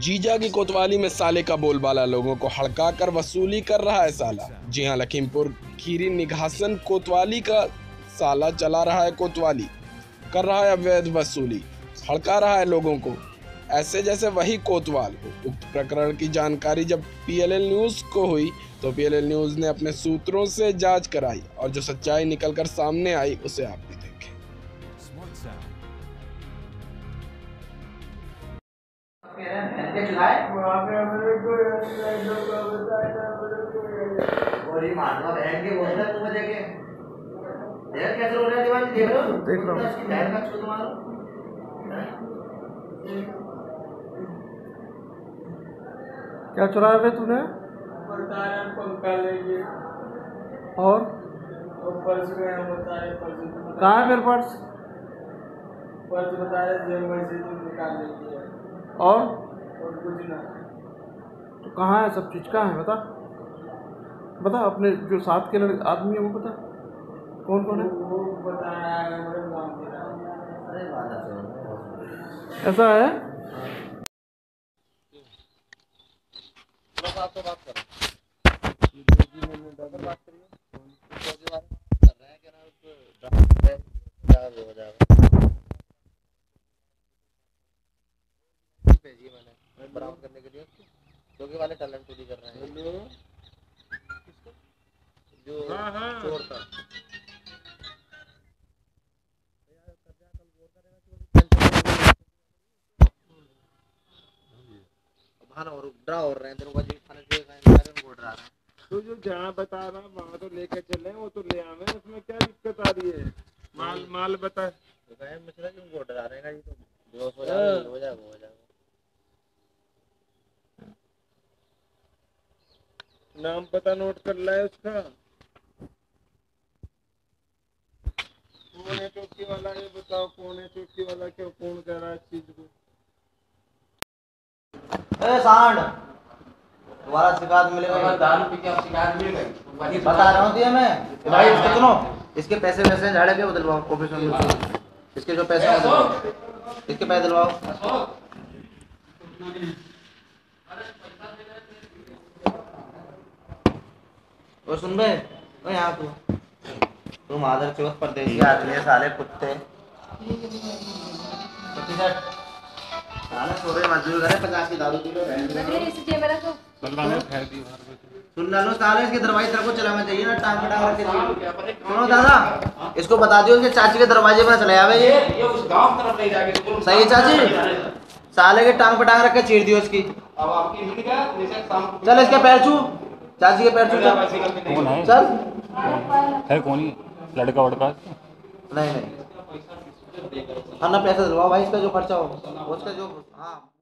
जीजा की कोतवाली में साले का बोलबाला, लोगों को हड़का कर वसूली कर रहा है साला। जी हां, लखीमपुर खीरी निघासन कोतवाली का साला चला रहा है कोतवाली, कर रहा है अवैध वसूली, हड़का रहा है लोगों को ऐसे जैसे वही कोतवाल हो। उक्त प्रकरण की जानकारी जब पीएलएल न्यूज़ को हुई तो पीएलएल न्यूज़ ने अपने सूत्रों से जांच कराई और जो सच्चाई निकलकर सामने आई उसे आप भी देखें। क्या चुराया बे तूने? पंखा लेंगे और पर्स में बता रहे कहाँ है मेरे पर्स? पर्स बता रहे जेब में से तुम निकाल लेंगे और कुछ ना। तो कहाँ है सब चीज़? कहाँ है बता बता। अपने जो साथ के लड़के आदमी है वो बता, कौन कौन है? वो बता रहा है मेरे नाम दे रहा है। ऐसा है? बात करो बात करिए कर रहे हैं क्या ना हो जाएगा। भेजिए मैंने बराबर करने के लिए क्योंकि वाले टैलेंट चोरी कर रहे हैं जो चोर था। और ड्रा हो रहे हैं तेरे को जी थाने से बोल रहा है तो जो जहाँ बता रहा वहाँ तो लेके चले, वो तो ले आवे, उसमें क्या दिक्कत आ रही है? माल बता तो कहे मिश्रा क्यों बोल रहा रहेगा ये तो बेहोश हो जाएगा हो जाएगा। नाम पता नोट कर ला है उसका, कौन है चौकी वाला? ये बताओ कौन है चौकी वाला? क्यों कौन कह रहा है इस चीज को? सांड तुम्हारा शिकायत मिलेगा, दारू पी के आप शिकायत मिल गई बता रहा हूँ मैं भाई। इसके सुनो, इसके पैसे वैसे झाड़े के बदलवाओ ऑफिस में, इसके जो पैसे इसके पैसे दिलवाओ। और सुन बे यहाँ तुम आदर चौथ परदेसी आदमी है साले कुत्ते सोरे मजदूर करे 50 की दारू किलो सुन लो साले। इसके दरवाजे तेरे को चलाना चाहिए ना, टांग पटांग रख के। सुनो दादा, इसको बता दियो कि चाची के दरवाजे पर चले आवे ये उस गांव तरफ नहीं जाके। सही है चाची, साले के टांग पटांग रख के चीर दियो इसकी। अब आपकी मिल गया जैसे चल इसके पैर छू, चाची के पैर छू चल। है कौन ही लड़का वड़का? नहीं हाँ ना, पैसा दिलवाओ भाई, इसका जो खर्चा हो उसका जो। हाँ